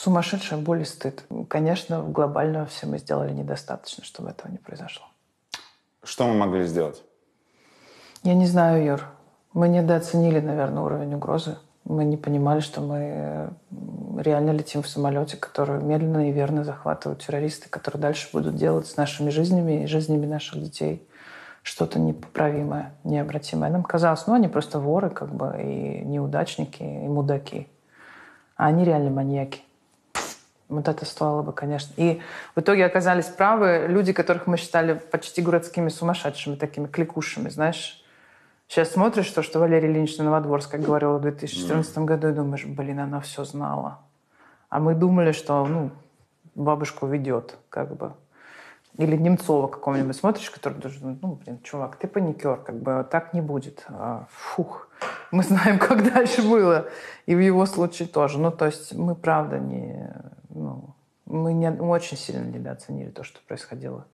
Сумасшедшая боль и стыд. Конечно, глобально все мы сделали недостаточно, чтобы этого не произошло. Что мы могли сделать? Я не знаю, Юр. Мы недооценили, наверное, уровень угрозы. Мы не понимали, что мы реально летим в самолете, который медленно и верно захватывают террористы, которые дальше будут делать с нашими жизнями и жизнями наших детей что-то непоправимое, необратимое. Нам казалось, они просто воры, и неудачники, и мудаки. А они реально маньяки. Вот это стоило бы, конечно. И в итоге оказались правы люди, которых мы считали почти городскими сумасшедшими, такими кликушами, знаешь. Сейчас смотришь то, что Валерий Ильич Новодворск, как говорил в 2014 году, и думаешь, она все знала. А мы думали, что, бабушку ведет, Или Немцова какого-нибудь смотришь, который тоже думает, чувак, ты паникер, так не будет. Фух. Мы знаем, как дальше было. И в его случае тоже. То есть мы, правда, мы очень сильно недооценили то, что происходило.